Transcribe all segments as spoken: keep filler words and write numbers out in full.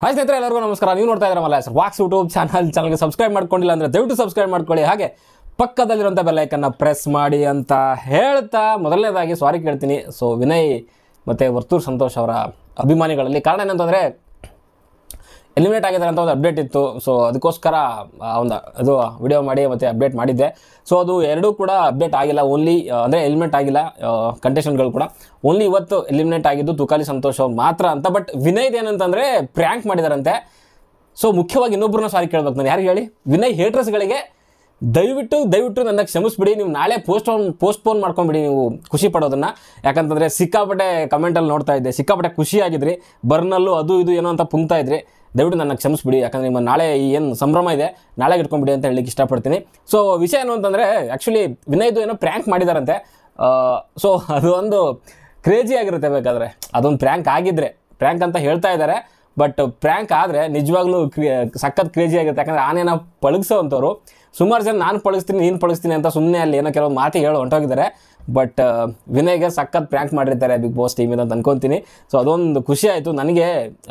Hi ಸ್ನೇಹಿತರೆ, ಎಲ್ಲರಿಗೂ ನಮಸ್ಕಾರ. ನೀವು ನೋಡ್ತಾ ಇದ್ದೀರಾ ಮಲಯಾಸ್ ವಾಕ್ಸ್ ಯೂಟ್ಯೂಬ್ ಚಾನಲ್. ಚಾನಲ್ಗೆ ಸಬ್ಸ್ಕ್ರೈಬ್ ಮಾಡ್ಕೊಂಡಿಲ್ಲ ಅಂದರೆ ದಯವಿಟ್ಟು ಸಬ್ಸ್ಕ್ರೈಬ್ ಮಾಡ್ಕೊಳ್ಳಿ. ಹಾಗೆ ಪಕ್ಕದಲ್ಲಿರುವಂಥ ಬೆಲ್ ಐಕನ್ನ ಪ್ರೆಸ್ ಮಾಡಿ ಅಂತ ಹೇಳ್ತಾ ಮೊದಲನೇದಾಗಿ ಸಾರಿ ಕೇಳ್ತೀನಿ. ಸೊ ವಿನಯ್ ಮತ್ತು ವರ್ತೂರ್ ಸಂತೋಷ್ ಅವರ ಅಭಿಮಾನಿಗಳಲ್ಲಿ ಕಾರಣ ಏನಂತಂದರೆ ಎಲಿಮಿನೇಟ್ ಆಗಿದ್ದಾರೆ ಅಂತ ಒಂದು ಅಪ್ಡೇಟ್ ಇತ್ತು. ಸೊ ಅದಕ್ಕೋಸ್ಕರ ಒಂದು ಅದು ವಿಡಿಯೋ ಮಾಡಿ ಮತ್ತು ಅಪ್ಡೇಟ್ ಮಾಡಿದ್ದೆ. ಸೊ ಅದು ಎರಡೂ ಕೂಡ ಅಪ್ಡೇಟ್ ಆಗಿಲ್ಲ. ಓನ್ಲಿ ಅಂದರೆ ಎಲಿಮಿನೇಟ್ ಆಗಿಲ್ಲ ಕಂಟೆಸ್ಟೆಂಟ್ಗಳು ಕೂಡ. ಓನ್ಲಿ ಇವತ್ತು ಎಲಿಮಿನೇಟ್ ಆಗಿದ್ದು ತುಕಾಲಿ ಸಂತೋಷ್ ಅವ್ರು ಮಾತ್ರ ಅಂತ. ಬಟ್ ವಿನಯ್ದು ಏನಂತಂದರೆ ಪ್ರ್ಯಾಂಕ್ ಮಾಡಿದಾರಂತೆ. ಸೊ ಮುಖ್ಯವಾಗಿ ಇನ್ನೊಬ್ಬರನ್ನ ಸಾರಿ ಕೇಳ್ಬೇಕು ನಾನು. ಯಾರಿಗೆ ಹೇಳಿ? ವಿನಯ್ ಹೇಟ್ರಸ್ಗಳಿಗೆ ದಯವಿಟ್ಟು ದಯವಿಟ್ಟು ನನ್ನ ಕ್ಷಮಿಸ್ಬಿಡಿ. ನೀವು ನಾಳೆ ಪೋಸ್ಟ್ಪೋನ್ ಪೋಸ್ಟ್ಪೋನ್ ಮಾಡ್ಕೊಂಬಿಡಿ ನೀವು ಖುಷಿ ಪಡೋದನ್ನು. ಯಾಕಂತಂದರೆ ಸಿಕ್ಕಾಪಟ್ಟೆ ಕಮೆಂಟಲ್ಲಿ ನೋಡ್ತಾ ಇದ್ದೆ, ಸಿಕ್ಕಾಪಟ್ಟೆ ಖುಷಿಯಾಗಿದ್ರಿ, ಬರ್ನಲ್ಲೂ ಅದು ಇದು ಏನೋ ಅಂತ ಪುಂಗ್ತಾ ಇದ್ರಿ. ದಯವಿಟ್ಟು ನನ್ನ ಕ್ಷಮಿಸ್ಬಿಡಿ. ಯಾಕಂದರೆ ನಿಮ್ಮ ನಾಳೆ ಏನು ಸಂಭ್ರಮ ಇದೆ ನಾಳೆಗೆ ಇಟ್ಕೊಂಡ್ಬಿಡಿ ಅಂತ ಹೇಳಲಿಕ್ಕೆ ಇಷ್ಟಪಡ್ತೀನಿ. ಸೊ ವಿಷಯ ಏನು ಅಂತಂದರೆ ಆ್ಯಕ್ಚುಲಿ ವಿನಯ್ದು ಏನೋ ಪ್ರ್ಯಾಂಕ್ ಮಾಡಿದಾರಂತೆ. ಸೊ ಅದು ಒಂದು ಕ್ರೇಜಿ ಆಗಿರುತ್ತೆ. ಬೇಕಾದರೆ ಅದೊಂದು ಪ್ರ್ಯಾಂಕ್ ಆಗಿದ್ದರೆ, ಪ್ರ್ಯಾಂಕ್ ಅಂತ ಹೇಳ್ತಾ ಇದ್ದಾರೆ, ಬಟ್ ಪ್ರ್ಯಾಂಕ್ ಆದರೆ ನಿಜವಾಗ್ಲೂ ಕ್ರಿ ಸಖತ್ ಕ್ರೇಜಿ ಆಗಿರುತ್ತೆ. ಯಾಕಂದರೆ ಆನೇನ ಪಳಗಿಸೋವಂಥವ್ರು ಸುಮಾರು ಜನ ನಾನು ಪಳಗಿಸ್ತೀನಿ ನೀನು ಪಳಗಿಸ್ತೀನಿ ಅಂತ ಸುಮ್ಮನೆ ಅಲ್ಲಿ ಏನೋ ಕೆಲವೊಂದು ಮಾತಿಗೆ ಹೇಳಿ ಹೊಂಟೋಗಿದ್ದಾರೆ. ಬಟ್ ವಿನಯ್ಗೆ ಸಖತ್ ಪ್ರ್ಯಾಂಕ್ ಮಾಡಿರ್ತಾರೆ ಬಿಗ್ ಬಾಸ್ ಟೀಮಿಂದ ಅಂತ ಅಂದ್ಕೊತೀನಿ. ಸೊ ಅದೊಂದು ಖುಷಿ ಆಯಿತು ನನಗೆ.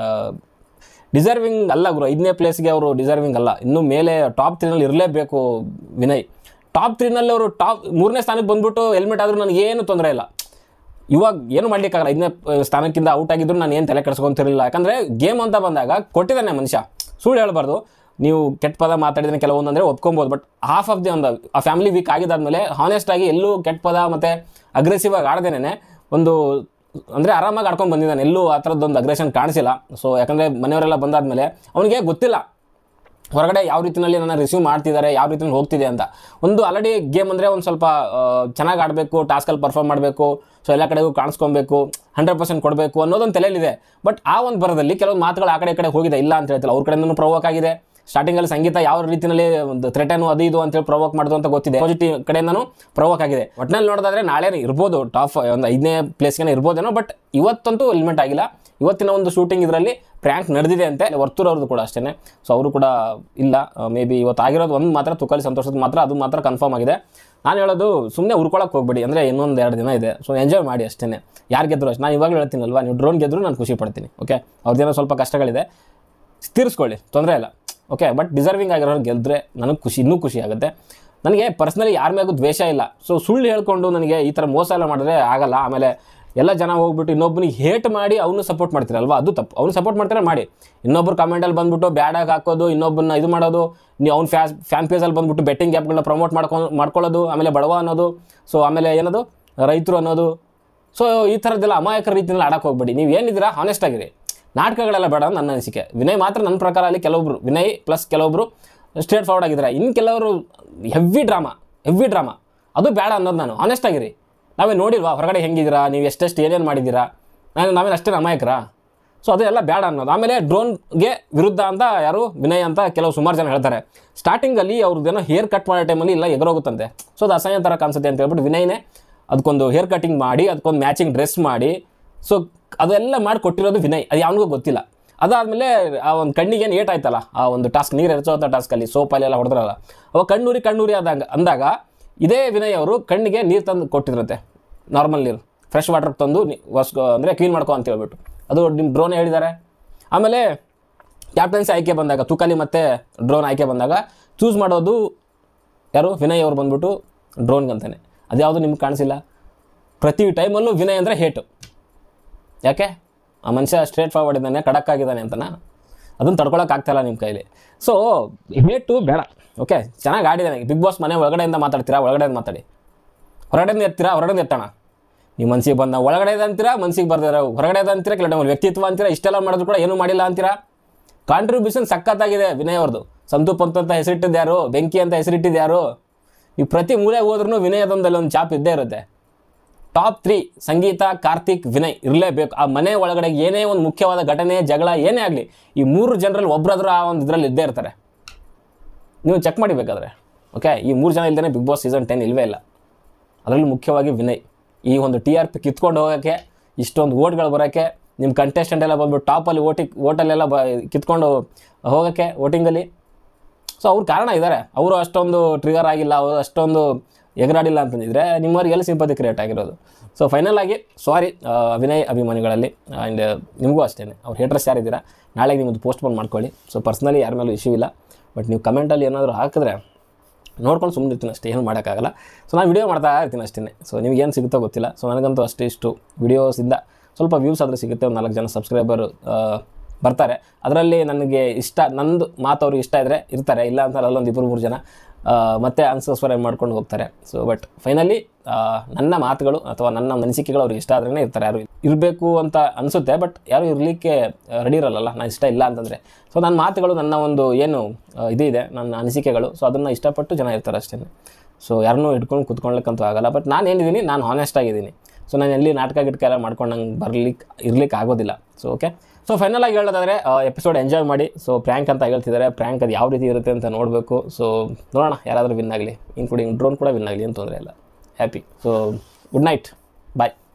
ಡಿಸರ್ವಿಂಗ್ ಅಲ್ಲ ಗುರು, ಐದನೇ ಪ್ಲೇಸ್ಗೆ ಅವರು ಡಿಸರ್ವಿಂಗ್ ಅಲ್ಲ. ಇನ್ನೂ ಮೇಲೆ ಟಾಪ್ ತ್ರೀನಲ್ಲಿ ಇರಲೇಬೇಕು ವಿನಯ್. ಟಾಪ್ ತ್ರೀನಲ್ಲಿ ಅವರು ಟಾಪ್ ಮೂರನೇ ಸ್ಥಾನಕ್ಕೆ ಬಂದುಬಿಟ್ಟು ಹೆಲ್ಮೆಟ್ ಆದರೂ ನನಗೇನು ತೊಂದರೆ ಇಲ್ಲ. ಇವಾಗ ಏನು ಮಾಡಲಿಕ್ಕಾಗಲ್ಲ. ಐದನೇ ಸ್ಥಾನಕ್ಕಿಂತ ಔಟ್ ಆಗಿದ್ರು ನಾನು ಏನು ತಲೆ ಕೆಡಿಸ್ಕೊತಿರಲಿಲ್ಲ. ಯಾಕಂದರೆ ಗೇಮ್ ಅಂತ ಬಂದಾಗ ಕೊಟ್ಟಿದ್ದಾನೆ ಮನುಷ್ಯ, ಸುಳ್ಳು ಹೇಳಬಾರ್ದು. ನೀವು ಕೆಟ್ಟ ಪದ ಮಾತಾಡಿದ್ರೆ ಕೆಲವೊಂದು ಅಂದರೆ ಒಪ್ಕೊಬೋದು. ಬಟ್ ಹಾಫ್ ಆಫ್ ದಿ ಒಂದು ಆ ಫ್ಯಾಮಿಲಿ ವೀಕ್ ಆಗಿದ್ದಾದಮೇಲೆ ಹಾನೆಸ್ಟಾಗಿ ಎಲ್ಲೂ ಕೆಟ್ಟ ಪದ ಮತ್ತು ಅಗ್ರೆಸಿವ್ ಆಗಿ ಆಡ್ದೇನೆ ಒಂದು ಅಂದರೆ ಆರಾಮಾಗಿ ಆಡ್ಕೊಂಡು ಬಂದಿದ್ದಾನೆ. ಎಲ್ಲೂ ಆ ಥರದ್ದೊಂದು ಅಗ್ರೆಷನ್ ಕಾಣಿಸಿಲ್ಲ. ಸೊ ಯಾಕಂದರೆ ಮನೆಯವರೆಲ್ಲ ಬಂದಾದಮೇಲೆ ಅವನಿಗೆ ಗೊತ್ತಿಲ್ಲ ಹೊರಗಡೆ ಯಾವ ರೀತಿಯಲ್ಲಿ ನನ್ನ ರಿಸೀವ್ ಮಾಡ್ತಿದ್ದಾರೆ, ಯಾವ ರೀತಿಯಲ್ಲಿ ಹೋಗ್ತಿದೆ ಅಂತ. ಒಂದು ಆಲ್ರೆಡಿ ಗೇಮ್ ಅಂದರೆ ಒಂದು ಸ್ವಲ್ಪ ಚೆನ್ನಾಗಿ ಆಡಬೇಕು, ಟಾಸ್ಕಲ್ಲಿ ಪರ್ಫಾರ್ಮ್ ಮಾಡಬೇಕು, ಸೊ ಎಲ್ಲ ಕಡೆಗೂ ಕಾಣಿಸ್ಕೊಬೇಕು, ಹಂಡ್ರೆಡ್ ಪರ್ಸೆಂಟ್ ಕೊಡಬೇಕು ಅನ್ನೋದೊಂದು ತಲೆಯಲ್ಲಿದೆ. ಬಟ್ ಆ ಒಂದು ಬರದಲ್ಲಿ ಕೆಲವೊಂದು ಮಾತುಗಳು ಆ ಕಡೆ ಈ ಕಡೆ ಹೋಗಿದೆ, ಇಲ್ಲ ಅಂತ ಹೇಳ್ತಿಲ್ಲ. ಅವ್ರ ಕಡೆಯಿಂದನೂ ಪ್ರವೋಕ್ ಆಗಿದೆ. ಸ್ಟಾರ್ಟಿಂಗಲ್ಲಿ ಸಂಗೀತ ಯಾವ ರೀತಿಯಲ್ಲಿ ಒಂದು ಥ್ರೆಟನು ಅದು ಇದು ಅಂತೇಳಿ ಪ್ರವೋಕ್ ಮಾಡೋದು ಅಂತ ಗೊತ್ತಿದೆ. ಪಾಸಿಟಿವ್ ಕಡೆಯಿಂದನೂ ಪ್ರವೋಕ್ ಆಗಿದೆ. ಒಟ್ಟಿನಲ್ಲಿ ನೋಡೋದಾದ್ರೆ ನಾಳೆ ಇರ್ಬೋದು ಟಾಪ್ ಒಂದು ಐದನೇ ಪ್ಲೇಸ್ಗೆ ಇರ್ಬೋದೇನೋ. ಬಟ್ ಇವತ್ತಂತೂ ಎಲಿಮಿನೇಟ್ ಆಗಿಲ್ಲ. ಇವತ್ತಿನ ಒಂದು ಶೂಟಿಂಗ್ ಇದರಲ್ಲಿ ಪ್ರ್ಯಾಂಕ್ ನಡೆದಿದೆ ಅಂತೆ. ವರ್ತೂರ್ ಅವ್ರದ್ದು ಕೂಡ ಅಷ್ಟೇ. ಸೊ ಅವರು ಕೂಡ ಇಲ್ಲ. ಮೇ ಬಿ ಇವತ್ತು ಆಗಿರೋದು ಒಂದು ಮಾತ್ರ ತುಕಾಲಿ ಸಂತೋಷದ ಮಾತ್ರ, ಅದು ಮಾತ್ರ ಕನ್ಫರ್ಮ್ ಆಗಿದೆ. ನಾನು ಹೇಳೋದು ಸುಮ್ಮನೆ ಉರ್ಕೊಳಕ್ಕೆ ಹೋಗ್ಬೇಡಿ. ಅಂದರೆ ಇನ್ನೊಂದು ಎರಡು ದಿನ ಇದೆ, ಸೊ ಎಂಜಾಯ್ ಮಾಡಿ ಅಷ್ಟೇ. ಯಾರು ಗೆದ್ರು ಅಷ್ಟೇ. ನಾನು ಇವಾಗಲೂ ಹೇಳ್ತೀನಲ್ವಾ, ನೀವು ಡ್ರೋನ್ ಗೆದ್ರು ನಾನು ಖುಷಿ ಪಡ್ತೀನಿ. ಓಕೆ, ಅವ್ರದ್ದೇನೋ ಸ್ವಲ್ಪ ಕಷ್ಟಗಳಿದೆ, ತೀರಿಸ್ಕೊಳ್ಳಿ, ತೊಂದರೆ ಇಲ್ಲ. ಓಕೆ, ಬಟ್ ಡಿಸರ್ವಿಂಗ್ ಆಗಿರೋರು ಗೆದ್ದರೆ ನನಗೆ ಖುಷಿ, ಇನ್ನೂ ಖುಷಿ ಆಗುತ್ತೆ. ನನಗೆ ಪರ್ಸ್ನಲಿ ಯಾರ ಮೇಗೂ ದ್ವೇಷ ಇಲ್ಲ. ಸೊ ಸುಳ್ಳು ಹೇಳ್ಕೊಂಡು ನನಗೆ ಈ ಥರ ಮೋಸ ಎಲ್ಲ ಮಾಡಿದ್ರೆ ಆಗಲ್ಲ. ಆಮೇಲೆ ಎಲ್ಲ ಜನ ಹೋಗ್ಬಿಟ್ಟು ಇನ್ನೊಬ್ಬನಿಗೆ ಹೇಟ್ ಮಾಡಿ ಅವನು ಸಪೋರ್ಟ್ ಮಾಡ್ತೀರಲ್ವ, ಅದು ತಪ್ಪು. ಅವ್ನು ಸಪೋರ್ಟ್ ಮಾಡ್ತಾರೆ ಮಾಡಿ, ಇನ್ನೊಬ್ರು ಕಮೆಂಟಲ್ಲಿ ಬಂದುಬಿಟ್ಟು ಬ್ಯಾಡಾಗಿ ಹಾಕೋದು, ಇನ್ನೊಬ್ಬನ ಇದು ಮಾಡೋದು, ನೀವು ಅವ್ನು ಫ್ಯಾಸ್ ಫ್ಯಾನ್ ಪೇಜಲ್ಲಿ ಬಂದುಬಿಟ್ಟು ಬೆಟ್ಟಿಂಗ್ ಆ್ಯಪ್ಗಳನ್ನ ಪ್ರಮೋಟ್ ಮಾಡ್ಕೊಂಡು ಮಾಡ್ಕೊಳ್ಳೋದು, ಆಮೇಲೆ ಬಡವ ಅನ್ನೋದು, ಸೊ ಆಮೇಲೆ ಏನದು ರೈತರು ಅನ್ನೋದು. ಸೊ ಈ ಥರದ್ದೆಲ್ಲ ಅಮಾಯಕರ ರೀತಿಯಲ್ಲಿ ಆಡೋಕ್ಕೆ ಹೋಗ್ಬೇಡಿ. ನೀವು ಏನಿದ್ದೀರಾ ಹಾನೆಸ್ಟ್ ಆಗಿರಿ. ನಾಟಕಗಳೆಲ್ಲ ಬೇಡ ನನ್ನ ಅನಿಸಿಕೆ. ವಿನಯ್ ಮಾತ್ರ ನನ್ನ ಪ್ರಕಾರ ಅಲ್ಲಿ ಕೆಲವೊಬ್ರು, ವಿನಯ್ ಪ್ಲಸ್ ಕೆಲವೊಬ್ರು ಸ್ಟ್ರೇಟ್ ಫಾರ್ವರ್ಡ್ ಆಗಿದ್ದಾರೆ. ಇನ್ನು ಕೆಲವರು ಹೆವಿ ಡ್ರಾಮಾ ಹೆವಿ ಡ್ರಾಮಾ ಅದು ಬೇಡ ಅನ್ನೋದು ನಾನು. ಹಾನೆಸ್ಟ್ ಆಗಿರಿ. ನಾವೇ ನೋಡಿಲ್ವಾ ಹೊರಗಡೆ ಹೆಂಗಿದ್ದೀರಾ, ನೀವು ಎಷ್ಟೆಷ್ಟು ಏನೇನು ಮಾಡಿದ್ದೀರಾ, ನಾನು ನಾವೇನು ಅಷ್ಟೇ ಅಮಾಯಕರಾ? ಸೊ ಅದೆಲ್ಲ ಬೇಡ ಅನ್ನೋದು. ಆಮೇಲೆ ಡ್ರೋನ್ಗೆ ವಿರುದ್ಧ ಅಂತ ಯಾರು ವಿನಯ್ ಅಂತ ಕೆಲವು ಸುಮಾರು ಜನ ಹೇಳ್ತಾರೆ. ಸ್ಟಾರ್ಟಿಂಗಲ್ಲಿ ಅವ್ರದ್ದೇನೋ ಹೇರ್ ಕಟ್ ಮಾಡೋ ಟೈಮಲ್ಲಿ ಇಲ್ಲ ಎಗರೋಗುತ್ತಂತೆ. ಸೊ ಅದು ಅಸಹ್ಯ ಥರ ಕಾಣಿಸುತ್ತೆ ಅಂತ ಹೇಳ್ಬಿಟ್ಟು ವಿನಯ್ನೇ ಅದಕ್ಕೊಂದು ಹೇರ್ ಕಟಿಂಗ್ ಮಾಡಿ, ಅದಕ್ಕೊಂದು ಮ್ಯಾಚಿಂಗ್ ಡ್ರೆಸ್ ಮಾಡಿ, ಸೊ ಅದೆಲ್ಲ ಮಾಡಿ ಕೊಟ್ಟಿರೋದು ವಿನಯ್. ಅದು ಯಾವನಿಗೂ ಗೊತ್ತಿಲ್ಲ. ಅದಾದಮೇಲೆ ಆ ಒಂದು ಕಣ್ಣಿಗೆ ಏನು ಏಟ್ ಆಯ್ತಲ್ಲ, ಆ ಒಂದು ಟಾಸ್ಕ್ ನೀರು ಎರಚೋವಂಥ ಟಾಸ್ಕಲ್ಲಿ ಸೋಪಲ್ಲೆಲ್ಲ ಹೊಡೆದ್ರಲ್ಲ, ಅವಾಗ ಕಣ್ಣೂರಿ ಕಣ್ಣೂರಿ ಆದಾಗ ಅಂದಾಗ ಇದೇ ವಿನಯ್ ಅವರು ಕಣ್ಣಿಗೆ ನೀರು ತಂದು ಕೊಟ್ಟಿದ್ರಂತೆ. ನಾರ್ಮಲ್ ನೀರು, ಫ್ರೆಶ್ ವಾಟರ್ ತಂದು ವಾಶ್ ಅಂದರೆ ಕ್ಲೀನ್ ಮಾಡ್ಕೊ ಅಂತ ಹೇಳ್ಬಿಟ್ಟು ಅದು ನಿಮ್ಮ ಡ್ರೋನ್ ಹೇಳಿದ್ದಾರೆ. ಆಮೇಲೆ ಕ್ಯಾಪ್ಟನ್ಸಿ ಆಯ್ಕೆ ಬಂದಾಗ, ತುಕಾಲಿ ಮತ್ತು ಡ್ರೋನ್ ಆಯ್ಕೆ ಬಂದಾಗ ಚೂಸ್ ಮಾಡೋದು ಯಾರು? ವಿನಯ್ ಅವ್ರು ಬಂದ್ಬಿಟ್ಟು ಡ್ರೋನ್ಗಂತಾನೆ. ಅದ್ಯಾವುದು ನಿಮ್ಗೆ ಕಾಣಿಸಿಲ್ಲ. ಪ್ರತಿ ಟೈಮಲ್ಲೂ ವಿನಯ್ ಅಂದರೆ ಹೇಟು. ಯಾಕೆ? ಆ ಮನುಷ್ಯ ಸ್ಟ್ರೇಟ್ ಫಾರ್ವರ್ಡ್ ಇದ್ದಾನೆ, ಖಡಕ್ ಆಗಿದ್ದಾನೆ ಅಂತನಾ? ಅದನ್ನು ತಡ್ಕೊಳಕ್ಕಾಗ್ತಾಯಿಲ್ಲ ನಿಮ್ಮ ಕೈಲಿ. ಸೊ ಹೇಟು ಬೇಡ. ಓಕೆ, ಚೆನ್ನಾಗಿ ಆಡಿದ್ದಾನೆ. ಬಿಗ್ ಬಾಸ್ ಮನೆ ಒಳಗಡೆಯಿಂದ ಮಾತಾಡ್ತೀರಾ, ಒಳಗಡೆಯಿಂದ ಮಾತಾಡಿ. ಹೊರಗಡೆಯಿಂದ ಎತ್ತೀರಾ, ಹೊರಗಡೆಯಿಂದ ಎತ್ತೋಣ. ನೀವು ಮನ್ಸಿಗೆ ಬಂದ ಒಳಗಡೆದು ಅಂತೀರಾ, ಮನ್ಸಿಗೆ ಬರ್ದಿರ ಹೊರಗಡೆದು ಅಂತೀರಾ, ಕೆಲವು ಟೈಮಲ್ಲಿ ವ್ಯಕ್ತಿತ್ವ ಅಂತೀರಾ. ಇಷ್ಟೆಲ್ಲ ಮಾಡಿದ್ರು ಕೂಡ ಏನೂ ಮಾಡಿಲ್ಲ ಅಂತೀರಾ. ಕಾಂಟ್ರಿಬ್ಯೂಷನ್ ಸಖತ್ತಾಗಿದೆ ವಿನಯ್ ಅವ್ರದ್ದು. ಸಂತು ಪಂತ್ ಅಂತ ಹೆಸರಿಟ್ಟಿದ್ದು ಯಾರು? ಬೆಂಕಿ ಅಂತ ಹೆಸರಿಟ್ಟಿದ್ದು ಯಾರು? ನೀವು ಪ್ರತಿ ಮೂಲೆಗೆ ಹೋದ್ರೂ ವಿನಯದೊಂದಲ್ಲಿ ಒಂದು ಚಾಪ್ ಇದ್ದೇ ಇರುತ್ತೆ. ಟಾಪ್ ತ್ರೀ ಸಂಗೀತ, ಕಾರ್ತಿಕ್, ವಿನಯ್ ಇರಲೇಬೇಕು. ಆ ಮನೆ ಒಳಗಡೆ ಏನೇ ಒಂದು ಮುಖ್ಯವಾದ ಘಟನೆ, ಜಗಳ ಏನೇ ಆಗಲಿ, ಈ ಮೂರು ಜನರಲ್ಲಿ ಒಬ್ಬರಾದ್ರೂ ಆ ಒಂದು ಇದರಲ್ಲಿ ಇದ್ದೇ ಇರ್ತಾರೆ. ನೀವು ಚೆಕ್ ಮಾಡಿಬೇಕಾದ್ರೆ. ಓಕೆ, ಈ ಮೂರು ಜನ ಇಲ್ಲದೇ ಬಿಗ್ ಬಾಸ್ ಸೀಸನ್ ಟೆನ್ ಇಲ್ವೇ ಇಲ್ಲ. ಅದರಲ್ಲಿ ಮುಖ್ಯವಾಗಿ ವಿನಯ್. ಈ ಒಂದು ಟಿ ಆರ್ ಪಿ ಕಿತ್ಕೊಂಡು ಹೋಗೋಕ್ಕೆ, ಇಷ್ಟೊಂದು ಓಟ್ಗಳು ಬರೋಕ್ಕೆ, ನಿಮ್ಮ ಕಂಟೆಸ್ಟೆಂಟ್ ಎಲ್ಲ ಬಂದ್ಬಿಟ್ಟು ಟಾಪಲ್ಲಿ ಓಟಿಗೆ ಓಟಲ್ಲೆಲ್ಲ ಬ ಕಿತ್ಕೊಂಡು ಹೋಗೋಕ್ಕೆ ವೋಟಿಂಗಲ್ಲಿ. ಸೊ ಅವ್ರು ಕಾರಣ ಇದ್ದಾರೆ. ಅವರು ಅಷ್ಟೊಂದು ಟ್ರಿಗರ್ ಆಗಿಲ್ಲ, ಅವರು ಅಷ್ಟೊಂದು ಎಗರಾಡಿಲ್ಲ ಅಂತಂದಿದ್ರೆ ನಿಮ್ಮವ್ರಿಗೆ ಎಲ್ಲಿ ಸಿಂಪತಿ ಕ್ರಿಯೇಟ್ ಆಗಿರೋದು. ಸೊ ಫೈನಲ್ ಆಗಿ ಸಾರಿ ವಿನಯ್ ಅಭಿಮಾನಿಗಳಲ್ಲಿ, ಆ್ಯಂಡ್ ನಿಮಗೂ ಅಷ್ಟೇ, ಅವ್ರು ಹೇಟ್ರಸ್ ಯಾರಿದ್ದೀರಾ ನಾಳೆಗೆ ನಿಮ್ಮದು ಪೋಸ್ಟ್ಪೋನ್ ಮಾಡ್ಕೊಳ್ಳಿ. ಸೊ ಪರ್ಸ್ನಲಿ ಯಾರ ಮೇಲೂ ಇಶ್ಯೂ ಇಲ್ಲ, ಬಟ್ ನೀವು ಕಮೆಂಟಲ್ಲಿ ಏನಾದರೂ ಹಾಕಿದ್ರೆ ನೋಡ್ಕೊಂಡು ಸುಮ್ಮನೆ ಇರ್ತೀನಿ ಅಷ್ಟೇ, ಏನು ಮಾಡೋಕ್ಕಾಗಲ್ಲ. ಸೊ ನಾನು ವೀಡಿಯೋ ಮಾಡ್ತಾ ಇರ್ತೀನಿ ಅಷ್ಟೇ. ಸೊ ನಿಮಗೇನು ಸಿಗುತ್ತೋ ಗೊತ್ತಿಲ್ಲ. ಸೊ ನನಗಂತೂ ಅಷ್ಟು ಇಷ್ಟು ವೀಡಿಯೋಸಿಂದ ಸ್ವಲ್ಪ ವ್ಯೂಸ್ ಆದರೆ ಸಿಗುತ್ತೆ, ಒಂದು ನಾಲ್ಕು ಜನ ಸಬ್ಸ್ಕ್ರೈಬರು ಬರ್ತಾರೆ. ಅದರಲ್ಲಿ ನನಗೆ ಇಷ್ಟ, ನಂದು ಮಾತು ಅವ್ರಿಗೆ ಇಷ್ಟ ಇದ್ದರೆ ಇರ್ತಾರೆ, ಇಲ್ಲ ಅಂತ ಅಲ್ಲೊಂದು ಇಬ್ಬರು ಮೂರು ಜನ ಮತ್ತೆ ಅನ್ಸಬ್ಸ್ಕ್ರೈಬ್ ಮಾಡ್ಕೊಂಡು ಹೋಗ್ತಾರೆ. ಸೊ ಬಟ್ ಫೈನಲಿ ನನ್ನ ಮಾತುಗಳು ಅಥವಾ ನನ್ನ ಅನಿಸಿಕೆಗಳು ಅವ್ರಿಗೆ ಇಷ್ಟ ಆದ್ರೇ ಇರ್ತಾರೆ. ಯಾರು ಇರಬೇಕು ಅಂತ ಅನಿಸುತ್ತೆ, ಬಟ್ ಯಾರು ಇರಲಿಕ್ಕೆ ರೆಡಿ ಇರಲ್ಲ ನಾನು ಇಷ್ಟ ಇಲ್ಲ ಅಂತಂದರೆ. ಸೊ ನನ್ನ ಮಾತುಗಳು, ನನ್ನ ಒಂದು ಏನು ಇದಿದೆ ನನ್ನ ಅನಿಸಿಕೆಗಳು, ಸೊ ಅದನ್ನು ಇಷ್ಟಪಟ್ಟು ಜನ ಇರ್ತಾರೆ ಅಷ್ಟೇ. ಸೊ ಯಾರನ್ನೂ ಹಿಡ್ಕೊಂಡು ಕುತ್ಕೊಳ್ಳಿಕ್ಕಂತೂ ಆಗಲ್ಲ. ಬಟ್ ನಾನು ಏನಿದ್ದೀನಿ, ನಾನು ಹಾನೆಸ್ಟ್ ಆಗಿದ್ದೀನಿ. ಸೊ ನಾನು ಎಲ್ಲಿ ನಾಟಕ ಗಿಟ್ಕ ಎಲ್ಲ ಮಾಡ್ಕೊಂಡು ನಂಗೆ ಬರ್ಲಿಕ್ಕೆ ಇರ್ಲಿಕ್ಕೆ ಆಗೋದಿಲ್ಲ. ಸೊ ಓಕೆ, ಸೊ ಫೈನಲ್ ಆಗಿ ಹೇಳೋದಾದರೆ ಎಪಿಸೋಡ್ ಎಂಜಾಯ್ ಮಾಡಿ. ಸೊ ಪ್ರ್ಯಾಂಕ್ ಅಂತ ಹೇಳ್ತಿದ್ದಾರೆ, ಪ್ರ್ಯಾಂಕ್ ಅದು ಯಾವ ರೀತಿ ಇರುತ್ತೆ ಅಂತ ನೋಡಬೇಕು. ಸೊ ನೋಡೋಣ ಯಾರಾದರೂ ವಿನ್ ಆಗಲಿ, ಇನ್ಕ್ಲೂಡಿಂಗ್ ಡ್ರೋನ್ ಕೂಡ ವಿನ್ ಆಗಲಿ, ಏನು ತೊಂದರೆ ಇಲ್ಲ. ಹ್ಯಾಪಿ. ಸೊ ಗುಡ್ ನೈಟ್, ಬಾಯ್.